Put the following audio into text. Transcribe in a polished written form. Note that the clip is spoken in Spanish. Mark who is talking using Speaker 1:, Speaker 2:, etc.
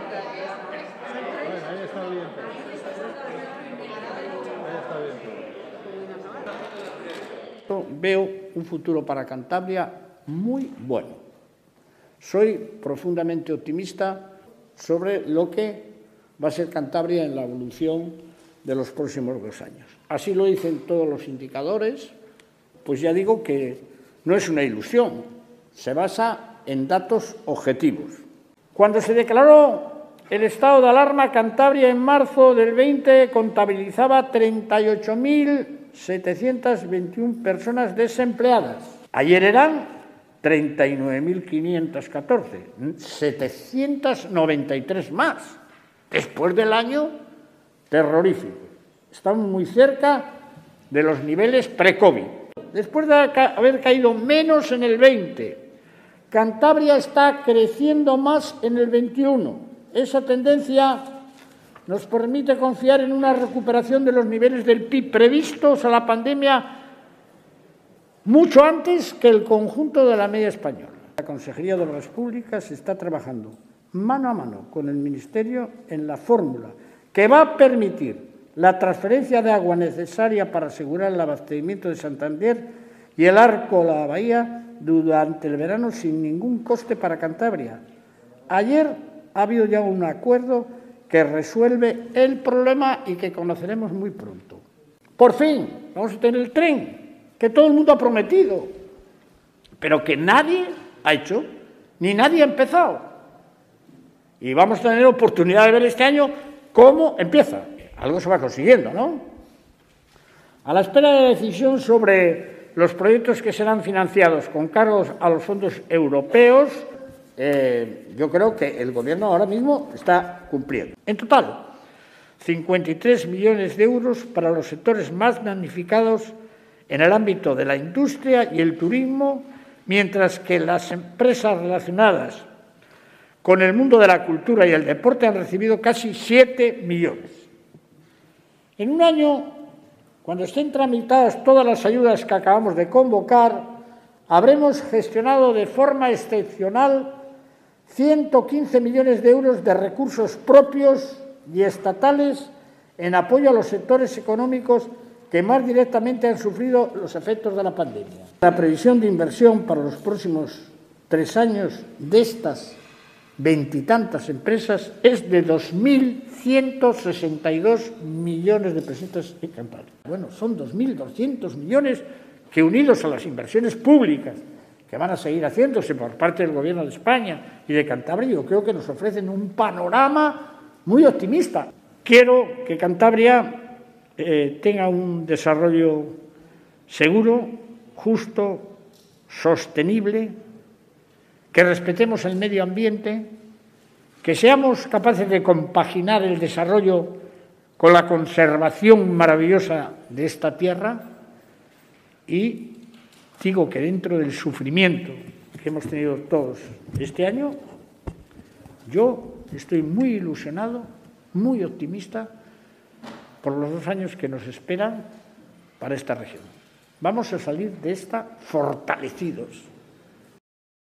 Speaker 1: Ahí está bien. Ahí está bien.
Speaker 2: Veo un futuro para Cantabria muy bueno. Soy profundamente optimista sobre lo que va a ser Cantabria en la evolución de los próximos 2 años. Así lo dicen todos los indicadores, pues ya digo que no es una ilusión, se basa en datos objetivos. Cuando se declaró el estado de alarma, Cantabria en marzo del 20 contabilizaba 38.721 personas desempleadas. Ayer eran 39.514, 793 más, después del año terrorífico. Estamos muy cerca de los niveles pre-COVID. Después de haber caído menos en el 20, Cantabria está creciendo más en el 21. Esa tendencia nos permite confiar en una recuperación de los niveles del PIB previstos a la pandemia mucho antes que el conjunto de la media española. La Consejería de Obras Públicas está trabajando mano a mano con el Ministerio en la fórmula que va a permitir la transferencia de agua necesaria para asegurar el abastecimiento de Santander y el Arco de la Bahía durante el verano sin ningún coste para Cantabria. Ayer ha habido ya un acuerdo que resuelve el problema y que conoceremos muy pronto. Por fin, vamos a tener el tren que todo el mundo ha prometido, pero que nadie ha hecho, ni nadie ha empezado. Y vamos a tener oportunidad de ver este año cómo empieza. Algo se va consiguiendo, ¿no? A la espera de la decisión sobre los proyectos que serán financiados con cargos a los fondos europeos, yo creo que el Gobierno ahora mismo está cumpliendo. En total, 53 millones de euros para los sectores más damnificados en el ámbito de la industria y el turismo, mientras que las empresas relacionadas con el mundo de la cultura y el deporte han recibido casi 7 millones. En un año, cuando estén tramitadas todas las ayudas que acabamos de convocar, habremos gestionado de forma excepcional 115 millones de euros de recursos propios y estatales en apoyo a los sectores económicos que más directamente han sufrido los efectos de la pandemia. La previsión de inversión para los próximos 3 años de estas veintitantas empresas es de 2.162 millones de pesetas en Cantabria. Bueno, son 2.200 millones que, unidos a las inversiones públicas que van a seguir haciéndose por parte del Gobierno de España y de Cantabria, yo creo que nos ofrecen un panorama muy optimista. Quiero que Cantabria tenga un desarrollo seguro, justo, sostenible, que respetemos el medio ambiente, que seamos capaces de compaginar el desarrollo con la conservación maravillosa de esta tierra y digo que dentro del sufrimiento que hemos tenido todos este año, yo estoy muy ilusionado, muy optimista por los 2 años que nos esperan para esta región. Vamos a salir de esta fortalecidos.